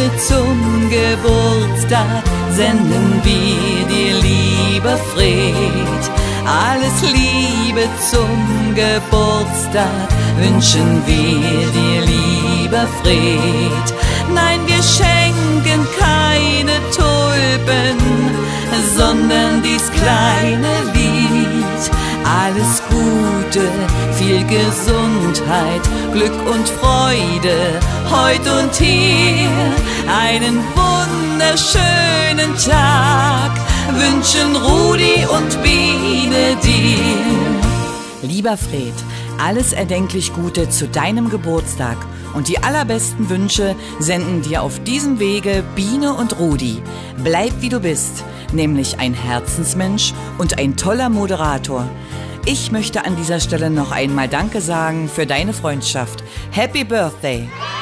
zum Geburtstag senden wir dir, lieber Fred. Alles Liebe zum Geburtstag wünschen wir dir, lieber Fred. Nein, wir schenken keine Tulpen, sondern dies kleine Lied. Alles Gute, viel Gesundheit, Glück und Freude, heut und hier. Einen wunderschönen Tag wünschen Rudi und Biene dir. Lieber Fred, alles erdenklich Gute zu deinem Geburtstag und die allerbesten Wünsche senden dir auf diesem Wege Biene und Rudi. Bleib wie du bist, nämlich ein Herzensmensch und ein toller Moderator. Ich möchte an dieser Stelle noch einmal Danke sagen für deine Freundschaft. Happy Birthday!